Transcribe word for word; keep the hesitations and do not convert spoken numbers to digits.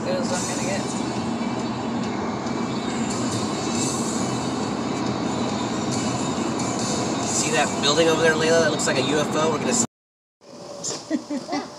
good as I'm gonna get. See that building over there, Layla? That looks like a U F O. We're gonna see.